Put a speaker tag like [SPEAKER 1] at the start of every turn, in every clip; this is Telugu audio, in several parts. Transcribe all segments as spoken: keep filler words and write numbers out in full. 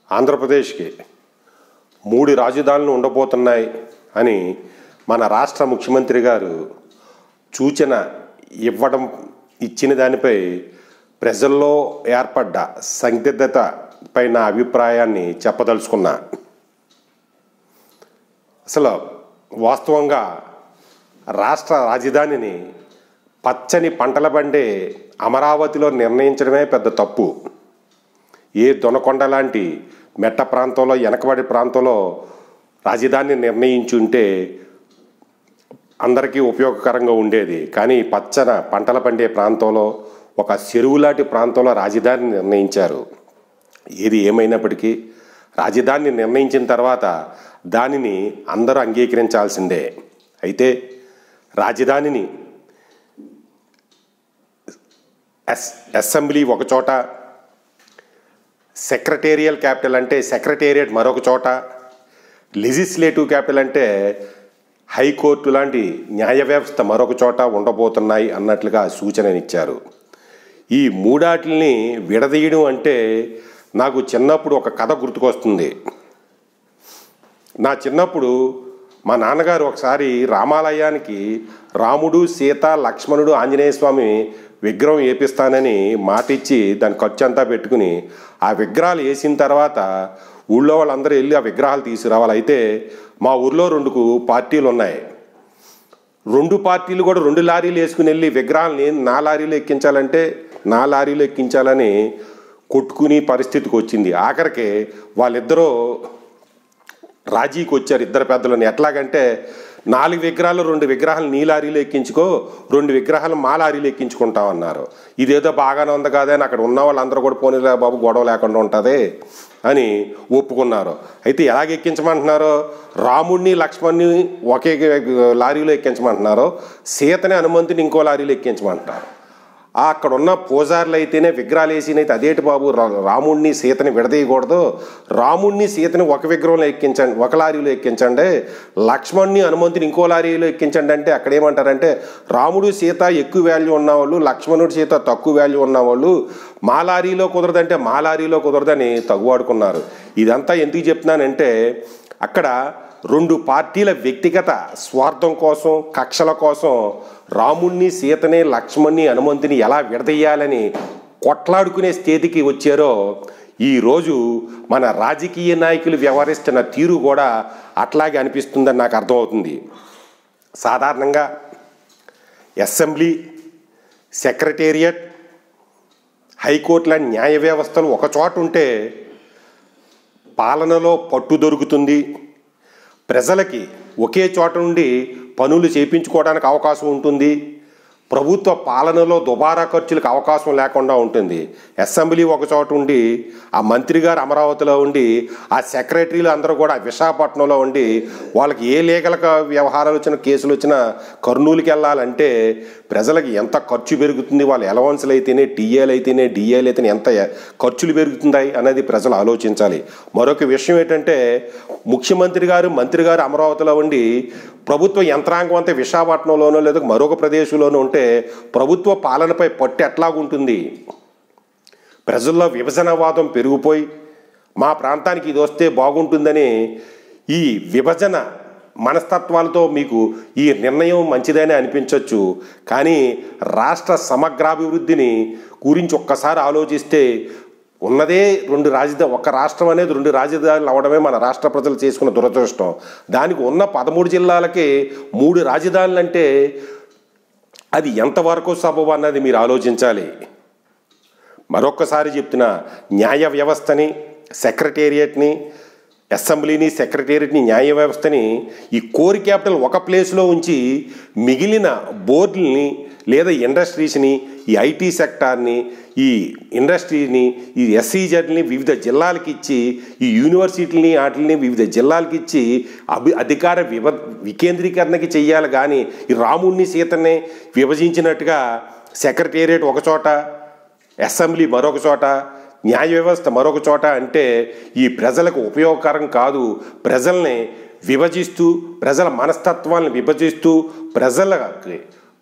[SPEAKER 1] ఆంధ్రప్రదేశ్కి మూడు రాజధానులు ఉండబోతున్నాయి అని మన రాష్ట్ర ముఖ్యమంత్రి గారు సూచన ఇవ్వడం ఇచ్చిన దానిపై ప్రజల్లో ఏర్పడ్డ సందిగ్ధత పైన అభిప్రాయాన్ని చెప్పదలుచుకున్నా. అసలు వాస్తవంగా రాష్ట్ర రాజధానిని పచ్చని పంటల పండే అమరావతిలో నిర్ణయించడమే పెద్ద తప్పు. ఏ దొనకొండ లాంటి మెట్ట ప్రాంతంలో వెనకబడి ప్రాంతంలో రాజధాని నిర్ణయించుంటే అందరికీ ఉపయోగకరంగా ఉండేది. కానీ పచ్చన పంటల పండే ప్రాంతంలో ఒక చెరువులాంటి ప్రాంతంలో రాజధాని నిర్ణయించారు. ఏది ఏమైనప్పటికీ రాజధానిని నిర్ణయించిన తర్వాత దానిని అందరూ అంగీకరించాల్సిందే. అయితే రాజధానిని అస్ అసెంబ్లీ ఒకచోట, సెక్రటేరియల్ క్యాపిటల్ అంటే సెక్రటేరియట్ మరొక చోట, లెజిస్లేటివ్ క్యాపిటల్ అంటే హైకోర్టు లాంటి న్యాయ వ్యవస్థ మరొక చోట ఉండబోతున్నాయి అన్నట్లుగా సూచననిచ్చారు. ఈ మూడాటిల్ని విడదీయడం అంటే నాకు చిన్నప్పుడు ఒక కథ గుర్తుకొస్తుంది. నా చిన్నప్పుడు మా నాన్నగారు ఒకసారి రామాలయానికి రాముడు, సీత, లక్ష్మణుడు, ఆంజనేయ స్వామి విగ్రహం వేపిస్తానని మాట ఇచ్చి దాని ఖర్చు అంతా పెట్టుకుని ఆ విగ్రహాలు వేసిన తర్వాత ఊళ్ళో వాళ్ళందరూ వెళ్ళి ఆ విగ్రహాలు తీసుకురావాలి. అయితే మా ఊర్లో రెండు పార్టీలు ఉన్నాయి. రెండు పార్టీలు కూడా రెండు లారీలు వేసుకుని వెళ్ళి విగ్రహాలని నా లారీలో ఎక్కించాలంటే నా లారీలో ఎక్కించాలని కొట్టుకుని పరిస్థితికి వచ్చింది. ఆఖరికి వాళ్ళిద్దరూ రాజీకి వచ్చారు, ఇద్దరు పెద్దలని. ఎట్లాగంటే నాలుగు విగ్రహాలు రెండు విగ్రహాలు నీ లారీలో ఎక్కించుకో, రెండు విగ్రహాలు మా లారీలో ఎక్కించుకుంటామన్నారు. ఇదేదో బాగానే ఉంది కాదని అక్కడ ఉన్న వాళ్ళందరూ కూడా పోనీలే బాబు గొడవ లేకుండా ఉంటుంది అని ఒప్పుకున్నారు. అయితే ఎలాగ ఎక్కించమంటున్నారు? రాముడిని లక్ష్మణ్ని ఒకే లారీలో ఎక్కించమంటున్నారు, సీతని హనుమంతుని ఇంకో లారీలో ఎక్కించమంటున్నారు. అక్కడ ఉన్న పూజారులు అయితేనే విగ్రహాలు వేసినైతే అదేటి బాబు రాముడిని సీతని విడదీయకూడదు, రాముడిని సీతని ఒక విగ్రహంలో ఎక్కించండి, ఒక లారీలో ఎక్కించండి, లక్ష్మణ్ని హనుమంతుని ఇంకో లారీలో ఎక్కించండి అంటే అక్కడ ఏమంటారంటే రాముడు సీత ఎక్కువ వాల్యూ ఉన్నవాళ్ళు, లక్ష్మణుడు సీత తక్కువ వాల్యూ ఉన్నవాళ్ళు, మా లారీలో కుదరదంటే మా లారీలో కుదరదని తగువాడుకున్నారు. ఇదంతా ఎందుకు చెప్తున్నానంటే అక్కడ రెండు పార్టీల వ్యక్తిగత స్వార్థం కోసం, కక్షల కోసం రాముణ్ణి, సీతని, లక్ష్మణ్ణి, హనుమంతుని ఎలా విడదీయాలని కొట్లాడుకునే స్థితికి వచ్చారో ఈరోజు మన రాజకీయ నాయకులు వ్యవహరిస్తున్న తీరు కూడా అట్లాగే అనిపిస్తుందని నాకు అర్థమవుతుంది. సాధారణంగా అసెంబ్లీ, సెక్రటేరియట్, హైకోర్టుల న్యాయ వ్యవస్థలు ఒక చోట ఉంటే పాలనలో పట్టు దొరుకుతుంది. ప్రజలకి ఒకే చోట నుండి పనులు చేయించుకోవడానికి అవకాశం ఉంటుంది. ప్రభుత్వ పాలనలో దుబారా ఖర్చులకు అవకాశం లేకుండా ఉంటుంది. అసెంబ్లీ ఒక చోట ఉండి, ఆ మంత్రి గారు అమరావతిలో ఉండి, ఆ సెక్రటరీలు అందరూ కూడా విశాఖపట్నంలో ఉండి వాళ్ళకి ఏ లీగల్ వ్యవహారాలు వచ్చినా కేసులు వచ్చినా కర్నూలుకి వెళ్ళాలంటే ప్రజలకి ఎంత ఖర్చు పెరుగుతుంది, వాళ్ళ అలవన్స్లు అయితేనే, టీఏలు అయితేనే, డిఏలు అయితేనే ఎంత ఖర్చులు పెరుగుతున్నాయి అనేది ప్రజలు ఆలోచించాలి. మరొక విషయం ఏంటంటే ముఖ్యమంత్రి గారు, మంత్రి గారు అమరావతిలో ఉండి ప్రభుత్వ యంత్రాంగం అంతా విశాఖపట్నంలోనో లేదా మరొక ప్రదేశంలోనూ ఉంటే ప్రభుత్వ పాలనపై పట్టు ఎట్లాగుంటుంది? ప్రజల్లో విభజనవాదం పెరిగిపోయి మా ప్రాంతానికి ఇది వస్తే బాగుంటుందని ఈ విభజన మనస్తత్వాలతో మీకు ఈ నిర్ణయం మంచిదని అనిపించవచ్చు. కానీ రాష్ట్ర సమగ్రాభివృద్ధిని గురించి ఒక్కసారి ఆలోచిస్తే ఉన్నదే రెండు రాజధాని, ఒక రాష్ట్రం అనేది రెండు రాజధానులు అవడమే మన రాష్ట్ర ప్రజలు చేసుకున్న దురదృష్టం. దానికి ఉన్న పదమూడు జిల్లాలకి మూడు రాజధానులు అంటే అది ఎంతవరకు సబబు అన్నది మీరు ఆలోచించాలి. మరొక్కసారి చెప్తున్నా, న్యాయ వ్యవస్థని, సెక్రటేరియట్ని, అసెంబ్లీని, సెక్రటేరియట్ని, న్యాయ వ్యవస్థని ఈ కోర్ క్యాపిటల్ ఒక ప్లేస్లో ఉంచి మిగిలిన బోర్డుల్ని లేదా ఇండస్ట్రీస్ని, ఈ ఐటీ సెక్టార్ని, ఈ ఇండస్ట్రీని, ఈ ఎస్సీజెడ్ని వివిధ జిల్లాలకు ఇచ్చి, ఈ యూనివర్సిటీలని వాటిని వివిధ జిల్లాలకు ఇచ్చి అభి అధికార విభ వికేంద్రీకరణకి చెయ్యాలి. కానీ ఈ రాముడిని సీతని విభజించినట్టుగా సెక్రటేరియట్ ఒక చోట, అసెంబ్లీ మరొక చోట, న్యాయ వ్యవస్థ మరొక చోట అంటే ఈ ప్రజలకు ఉపయోగకరం కాదు. ప్రజల్ని విభజిస్తూ, ప్రజల మనస్తత్వాలను విభజిస్తూ, ప్రజలకి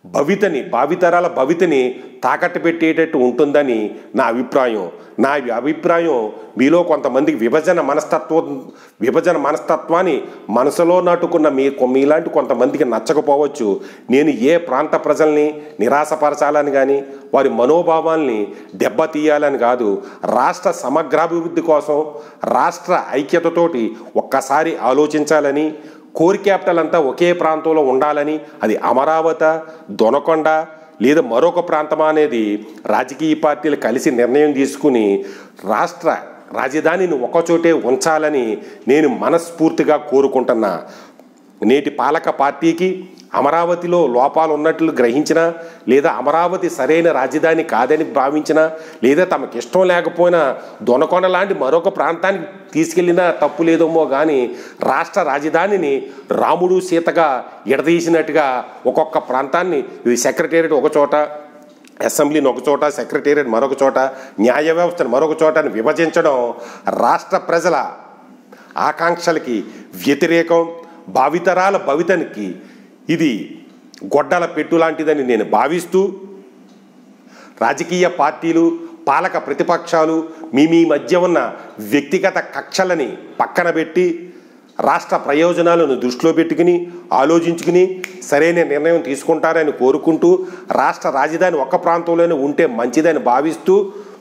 [SPEAKER 1] భవితని భావితరాల భవితని తాకట్టు పెట్టేటట్టు ఉంటుందని నా అభిప్రాయం. నా అభిప్రాయం మీలో కొంతమందికి విభజన మనస్తత్వం విభజన మనస్తత్వాన్ని మనసులో నాటుకున్న మీ మీలాంటి కొంతమందికి నచ్చకపోవచ్చు. నేను ఏ ప్రాంత ప్రజల్ని నిరాశపరచాలని కానీ వారి మనోభావాల్ని దెబ్బతీయాలని కాదు. రాష్ట్ర సమగ్రాభివృద్ధి కోసం రాష్ట్ర ఐక్యతతోటి ఒక్కసారి ఆలోచించాలని, కోర్ క్యాపిటల్ అంతా ఒకే ప్రాంతంలో ఉండాలని, అది అమరావతి, దొనకొండ లేదా మరొక ప్రాంతమా అనేది రాజకీయ పార్టీలు కలిసి నిర్ణయం తీసుకుని రాష్ట్ర రాజధానిని ఒకచోటే ఉంచాలని నేను మనస్ఫూర్తిగా కోరుకుంటున్నా. నేటి పాలక పార్టీకి అమరావతిలో లోపాలు ఉన్నట్లు గ్రహించినా, లేదా అమరావతి సరైన రాజధాని కాదని భావించినా, లేదా తమకి ఇష్టం లేకపోయినా దొనకొండ లాంటి మరొక ప్రాంతానికి తీసుకెళ్ళినా తప్పు లేదేమో కానీ రాష్ట్ర రాజధానిని రాముడు సీతగా ఎడదీసినట్టుగా ఒక్కొక్క ప్రాంతాన్ని సెక్రటేరియట్ ఒక చోట, అసెంబ్లీని ఒక చోట, సెక్రటేరియట్ మరొక చోట, న్యాయ వ్యవస్థను మరొక చోటని విభజించడం రాష్ట్ర ప్రజల ఆకాంక్షలకి వ్యతిరేకం. భావితరాల భవితనికి ఇది గొడ్డల పెట్టు లాంటిదని నేను భావిస్తూ, రాజకీయ పార్టీలు, పాలక ప్రతిపక్షాలు మీ మీ మధ్య ఉన్న వ్యక్తిగత కక్షలని పక్కన పెట్టి రాష్ట్ర ప్రయోజనాలను దృష్టిలో పెట్టుకుని ఆలోచించుకుని సరైన నిర్ణయం తీసుకుంటారని కోరుకుంటూ, రాష్ట్ర రాజధాని ఒక్క ప్రాంతంలోనే ఉంటే మంచిదని భావిస్తూ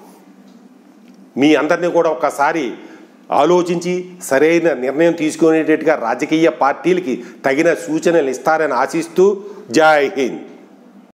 [SPEAKER 1] మీ అందరినీ కూడా ఒకసారి ఆలోచించి సరైన నిర్ణయం తీసుకునేటట్టుగా రాజకీయ పార్టీలకి తగిన సూచనలు ఇస్తారని ఆశిస్తూ జై హింద్.